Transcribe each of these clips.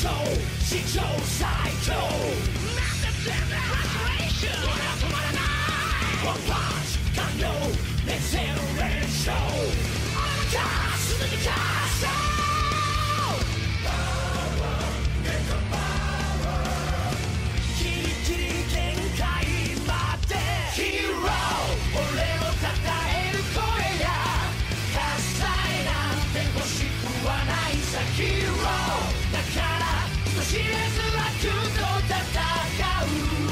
史上最強なんだ全部フラストレーション俺は止まらないワンパンチ完了レッツセレブレーション俺のカー鈴木カーショーヒーローだから人知れず悪と戦う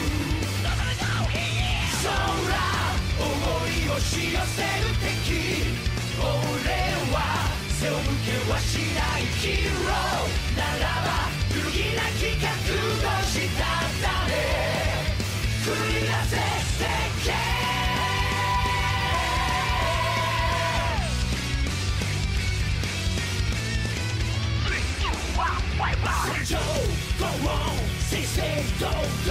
空思い押し寄せる敵俺は背を向けはしないヒーローならば揺るぎなき覚悟したため繰り出せ世間Go on, say, go, go.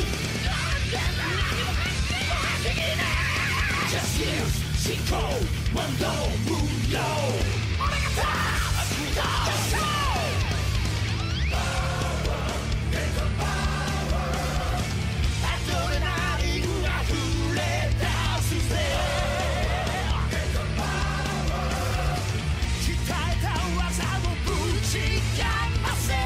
Just use secret, one door, move low. Omega time, just show. Power, get the power. アドレナリンが溢れ出すぜ。Get the power. 鍛えた技をぶちかませ。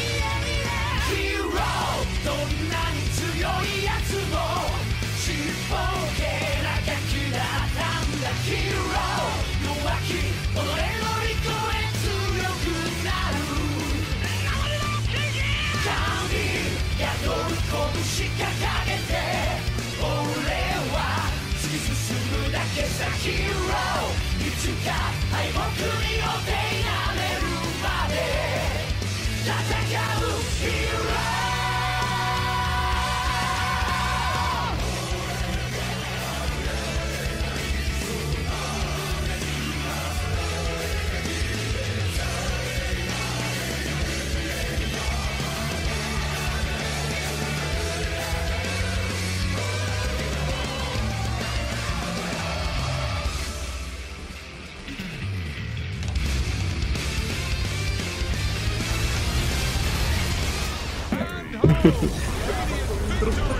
どんなに強いやつもちっぽけなガキだったんだヒーロー弱き己乗り越え強くなる神宿る拳掲げて俺は突き進むだけさヒーローいつか敗北にお手やめるまで戦うヒーロー Terus